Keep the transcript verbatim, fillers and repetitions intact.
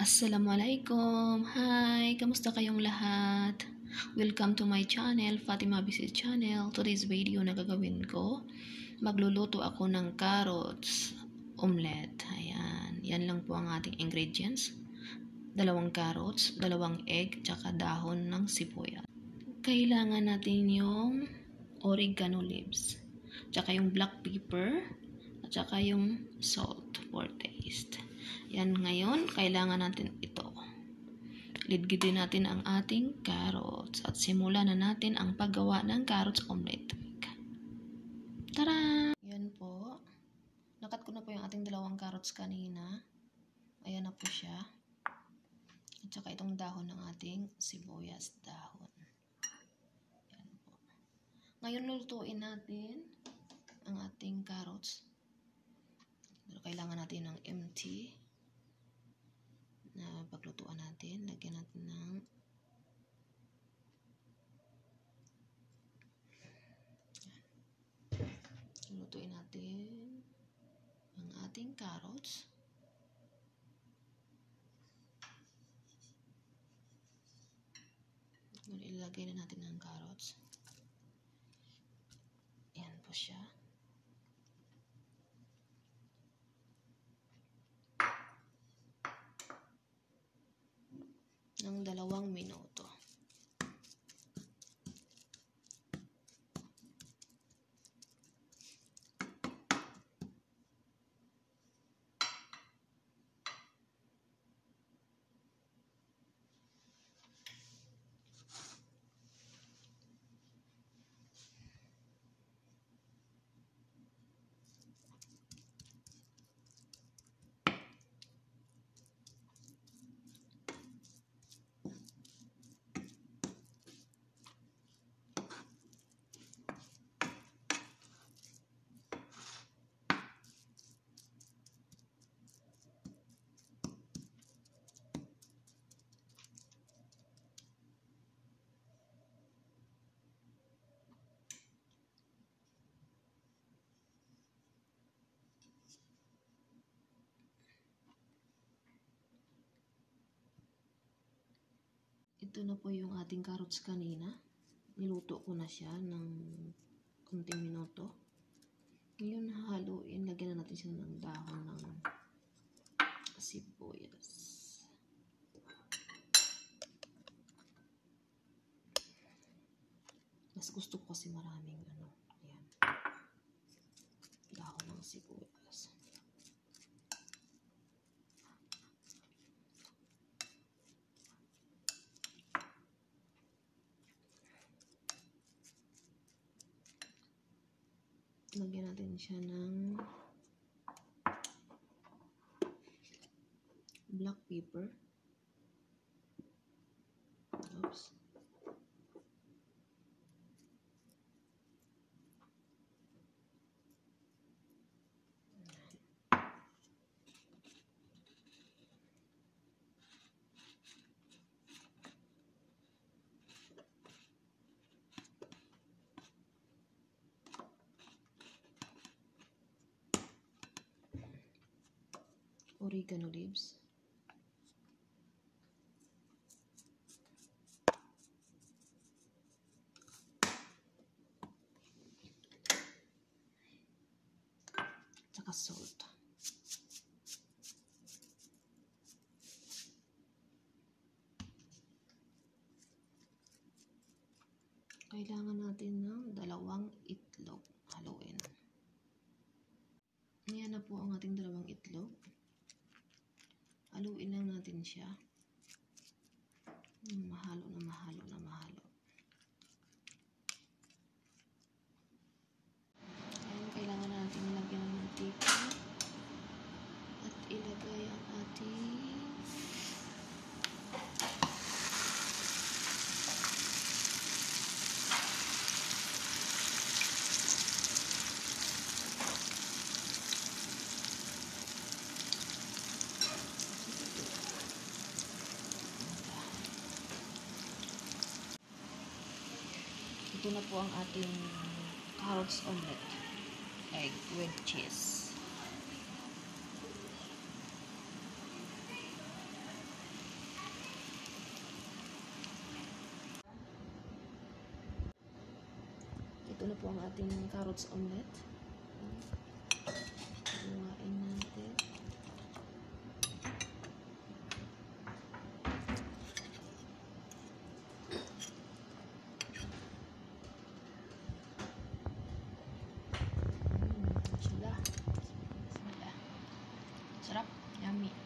Assalamualaikum! Hi! Kamusta kayong lahat? Welcome to my channel, Fatima Bisit Channel. Today's video na gagawin ko, magluluto ako ng carrots omelette. Ayan. Yan lang po ang ating ingredients. Dalawang carrots, dalawang egg, tsaka dahon ng sibuyas. Kailangan natin yung oregano leaves, tsaka yung black pepper, at tsaka yung salt for taste. Yan, ngayon, kailangan natin ito. Ligpitin natin ang ating carrots at simulan na natin ang paggawa ng carrots omelette. Tara! Yan po. Nakat ko na po yung ating dalawang carrots kanina. Ayan na po siya. At saka itong dahon ng ating sibuyas dahon. Yan po. Ngayon, lutuin natin ang ating carrots. Kailangan natin ng empty na paglutuan natin. Lagyan natin ng lutuin natin ang ating carrots. Ilagay na natin ang carrots. Ayan po siya. Ng dalawang minuto. Ito na po yung ating carrots kanina. Niluto ko na siya ng kunting minuto. Ngayon, haluin. Lagyan na natin siya ng dahon ng sibuyas. Mas gusto ko kasi maraming ano. Ayan. Dahon ng sibuyas. Lagyan natin siya ng black pepper. Oops. Oregano leaves. Tsaka salt. Kailangan natin ng dalawang itlog. Haluin. Ayan na po ang ating dalawang itlog. Haluin lang natin siya. Mahalo na mahalo na mahalo. Ayan, kailangan natin lagyan ng mantika at ilagay ang ating ito na po ang ating carrots omelette. Egg with cheese. Ito na po ang ating carrots omelette. Luwain natin. Mm, sila. Sila. Sarap. Yummy.